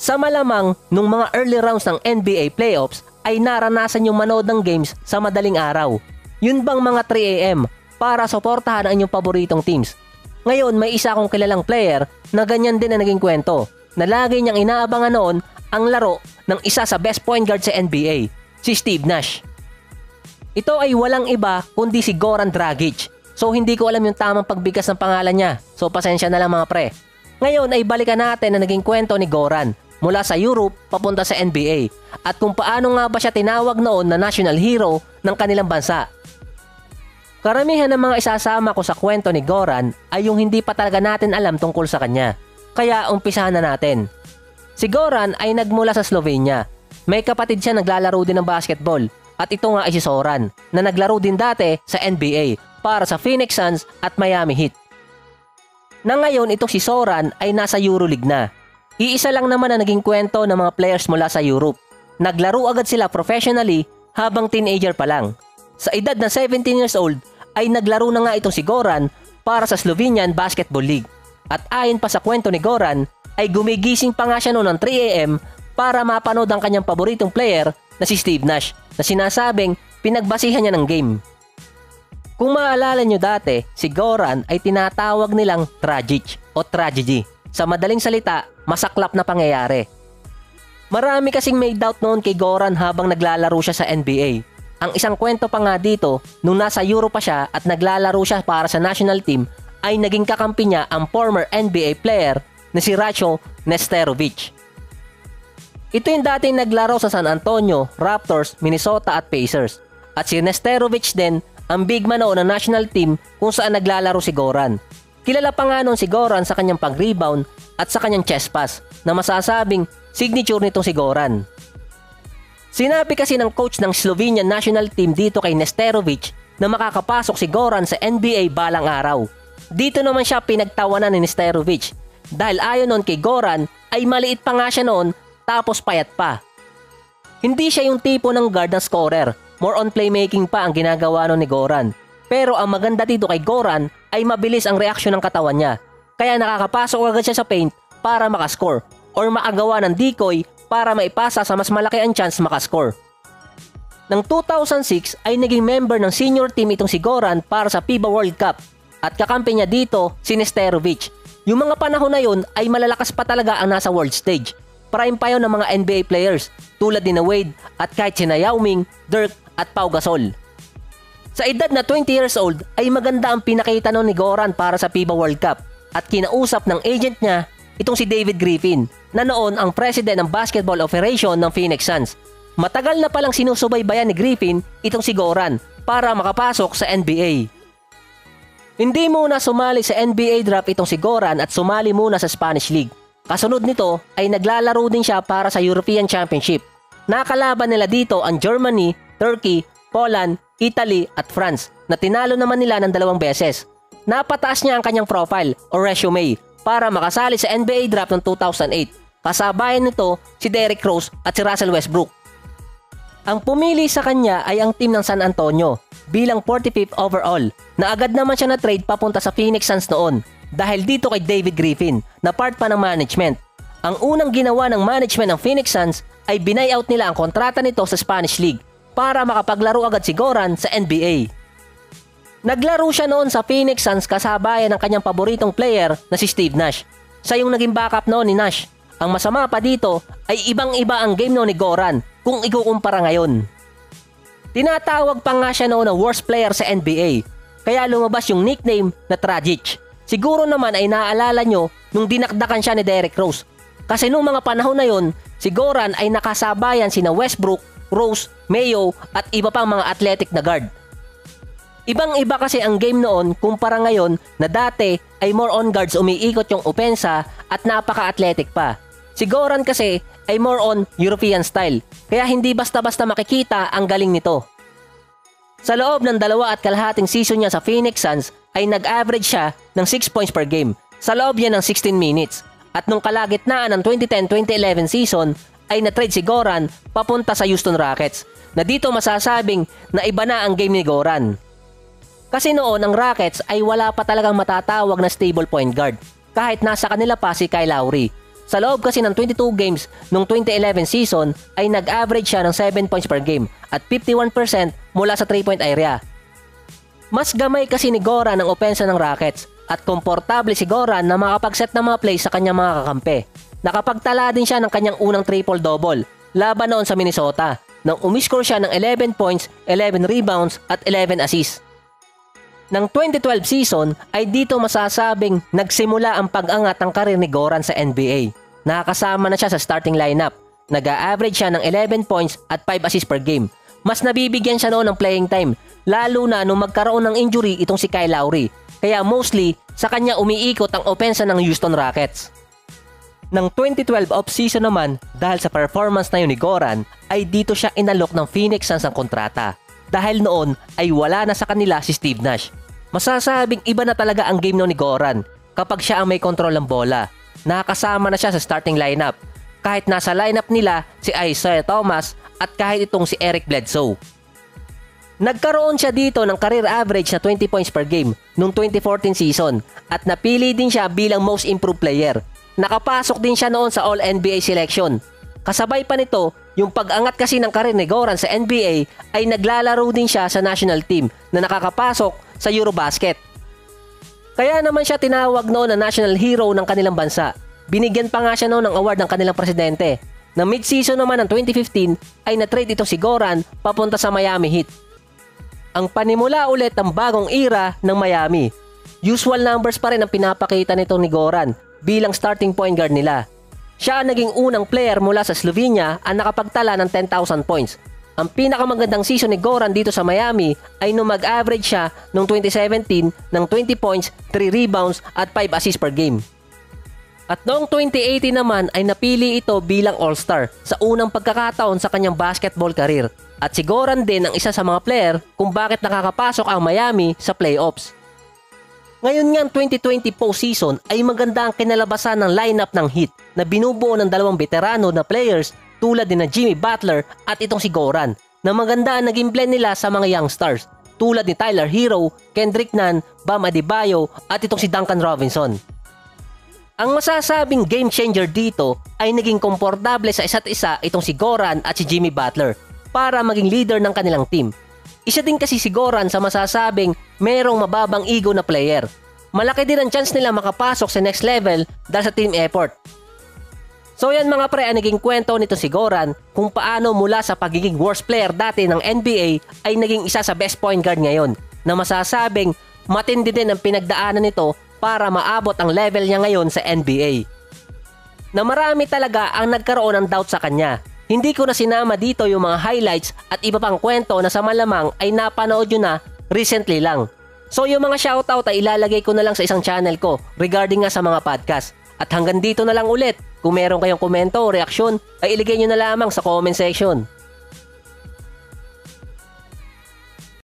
Sa malamang, nung mga early rounds ng NBA playoffs ay naranasan yung manood ng games sa madaling araw. Yun bang mga 3 AM para suportahan ang inyong paboritong teams? Ngayon may isa akong kilalang player na ganyan din ang naging kwento, na lagi niyang inaabangan noon ang laro ng isa sa best point guard sa NBA, si Steve Nash. Ito ay walang iba kundi si Goran Dragic. So hindi ko alam yung tamang pagbigkas ng pangalan niya, so pasensya na lang mga pre. Ngayon ay balikan natin ang naging kwento ni Goran mula sa Europe papunta sa NBA at kung paano nga ba siya tinawag noon na national hero ng kanilang bansa. Karamihan ng mga isasama ko sa kwento ni Goran ay yung hindi pa talaga natin alam tungkol sa kanya. Kaya umpisahan na natin. Si Goran ay nagmula sa Slovenia. May kapatid siya naglalaro din ng basketball at ito nga ay si Zoran na naglaro din dati sa NBA para sa Phoenix Suns at Miami Heat. Na ngayon itong si Zoran ay nasa EuroLeague na. Iisa lang naman ang naging kwento ng mga players mula sa Europe. Naglaro agad sila professionally habang teenager pa lang. Sa edad na 17 years old ay naglaro na nga itong si Goran para sa Slovenian Basketball League. At ayon pa sa kwento ni Goran ay gumigising pa nga siya noon ng 3 AM para mapanood ang kanyang paboritong player na si Steve Nash na sinasabing pinagbasihan niya ng game. Kung maalala nyo dati, si Goran ay tinatawag nilang Dragic o tragedy. Sa madaling salita, masaklap na pangyayari. Marami kasing may doubt noon kay Goran habang naglalaro siya sa NBA. Ang isang kwento pa nga dito, nung nasa Europe pa siya at naglalaro siya para sa national team, ay naging kakampi niya ang former NBA player na si Ratio Nesterovic. Ito yung dating naglaro sa San Antonio, Raptors, Minnesota at Pacers. At si Nesterovic din ang big man noon ng national team kung saan naglalaro si Goran. Kilala pa nga noon si Goran sa kanyang pag-rebound at sa kanyang chest pass na masasabing signature nitong si Goran. Sinabi kasi ng coach ng Slovenian national team dito kay Nesterovic na makakapasok si Goran sa NBA balang araw. Dito naman siya pinagtawanan ni Nesterovic dahil ayon noon kay Goran ay maliit pa nga siya noon tapos payat pa. Hindi siya yung tipo ng guard na scorer, more on playmaking pa ang ginagawa noon ni Goran. Pero ang maganda dito kay Goran ay mabilis ang reaksyon ng katawan niya. Kaya nakakapasok agad siya sa paint para makascore or makagawa ng decoy para maipasa sa mas malaki ang chance makascore. Nang 2006 ay naging member ng senior team itong si Goran para sa FIBA World Cup at kakampi niya dito si Nesterovic. Yung mga panahon na yun ay malalakas pa talaga ang nasa world stage. Prime pa yun ng mga NBA players tulad ni Wade at kahit sina Yao Ming, Dirk at Pau Gasol. Sa edad na 20 years old ay maganda ang pinakita noon ni Goran para sa FIBA World Cup at kinausap ng agent niya itong si David Griffin na noon ang president ng basketball operation ng Phoenix Suns. Matagal na palang sinusubaybayan ni Griffin itong si Goran para makapasok sa NBA. Hindi muna sumali sa NBA draft itong si Goran at sumali muna sa Spanish League. Kasunod nito ay naglalaro din siya para sa European Championship. Nakalaban nila dito ang Germany, Turkey, Poland, Italy at France na tinalo naman nila ng 2 beses. Napataas niya ang kanyang profile o resume para makasali sa NBA draft ng 2008. Kasabayan nito si Derrick Rose at si Russell Westbrook. Ang pumili sa kanya ay ang team ng San Antonio bilang 45th overall na agad naman siya na trade papunta sa Phoenix Suns noon dahil dito kay David Griffin na part pa ng management. Ang unang ginawa ng management ng Phoenix Suns ay buyout nila ang kontrata nito sa Spanish League para makapaglaro agad si Goran sa NBA. Naglaro siya noon sa Phoenix Suns kasabayan ng kanyang paboritong player na si Steve Nash. Siya yung naging backup noon ni Nash. Ang masama pa dito ay ibang-iba ang game noon ni Goran kung ikukumpara ngayon. Tinatawag pa nga siya noon na worst player sa NBA, kaya lumabas yung nickname na Dragic. Siguro naman ay naaalala nyo nung dinakdakan siya ni Derrick Rose. Kasi nung mga panahon na yon, si Goran ay nakasabayan sina Westbrook, Rose, Mayo at iba pang mga athletic na guard. Ibang-iba kasi ang game noon kumpara ngayon na dati ay more on guards umiikot yung opensa at napaka-athletic pa. Si Goran kasi ay more on European style, kaya hindi basta-basta makikita ang galing nito. Sa loob ng 2.5 season niya sa Phoenix Suns ay nag-average siya ng 6 points per game sa loob niya ng 16 minutes. At nung kalagitnaan ng 2010-2011 season ay na-trade si Goran papunta sa Houston Rockets na dito masasabing na iba na ang game ni Goran. Kasi noon ang Rockets ay wala pa talagang matatawag na stable point guard kahit nasa kanila pa si Kyle Lowry. Sa loob kasi ng 22 games noong 2011 season ay nag-average siya ng 7 points per game at 51% mula sa 3-point area. Mas gamay kasi ni Goran ang opensa ng Rockets at komportable si Goran na makapag-set ng mga plays sa kanyang mga kakampi. Nakapagtala din siya ng kanyang unang triple-double laban noon sa Minnesota nang umiscore siya ng 11 points, 11 rebounds at 11 assists. Ng 2012 season ay dito masasabing nagsimula ang pag-angat ng karir ni Goran sa NBA. Nakakasama na siya sa starting lineup. Nag-a-average siya ng 11 points at 5 assists per game. Mas nabibigyan siya noon ng playing time, lalo na nung magkaroon ng injury itong si Kyle Lowry. Kaya mostly, sa kanya umiikot ang opensa ng Houston Rockets. Ng 2012 off-season naman, dahil sa performance na yun ni Goran, ay dito siya inalok ng Phoenix Suns ang kontrata. Dahil noon ay wala na sa kanila si Steve Nash. Masasabing iba na talaga ang game noon ni Goran kapag siya ang may kontrol ng bola. Nakakasama na siya sa starting lineup kahit nasa lineup nila si Isaiah Thomas at kahit itong si Eric Bledsoe. Nagkaroon siya dito ng career average na 20 points per game noong 2014 season at napili din siya bilang most improved player. Nakapasok din siya noon sa All-NBA selection. Kasabay pa nito, yung pag-angat kasi ng career ni Goran sa NBA ay naglalaro din siya sa national team na nakakapasok sa Eurobasket. Kaya naman siya tinawag noon na national hero ng kanilang bansa. Binigyan pa nga siya noon ng award ng kanilang presidente. Na mid-season naman ng 2015 ay na-trade itong si Goran papunta sa Miami Heat. Ang panimula ulit ng bagong era ng Miami. Usual numbers pa rin ang pinapakita nito ni Goran bilang starting point guard nila. Siya ang naging unang player mula sa Slovenia ang nakapagtala ng 10,000 points. Ang pinakamagandang season ni Goran dito sa Miami ay nung mag-average siya noong 2017 ng 20 points, 3 rebounds at 5 assists per game. At noong 2018 naman ay napili ito bilang All-Star sa unang pagkakataon sa kanyang basketball career. At si Goran din ang isa sa mga player kung bakit nakakapasok ang Miami sa playoffs. Ngayon nga 2020 postseason ay maganda ang kinalabasan ng lineup ng Heat na binubuo ng dalawang veterano na players tulad din na Jimmy Butler at itong si Goran na maganda ang naging blend nila sa mga young stars tulad ni Tyler Hero, Kendrick Nunn, Bam Adebayo at itong si Duncan Robinson. Ang masasabing game changer dito ay naging komportable sa isa't isa itong si Goran at si Jimmy Butler para maging leader ng kanilang team. Isa din kasi si Goran sa masasabing merong mababang ego na player. Malaki din ang chance nila makapasok sa next level dahil sa team effort. So yan mga pre, ang naging kwento nito si Goran kung paano mula sa pagiging worst player dati ng NBA ay naging isa sa best point guard ngayon na masasabing matindi din ang pinagdaanan nito para maabot ang level niya ngayon sa NBA. Na marami talaga ang nagkaroon ng doubt sa kanya. Hindi ko na sinama dito yung mga highlights at iba pang kwento na sa malamang ay napanood nyo na recently lang. So yung mga shoutout ay ilalagay ko na lang sa isang channel ko regarding nga sa mga podcast. At hanggang dito na lang ulit. Kung meron kayong komento o reaksyon, ay iligay nyo na lamang sa comment section.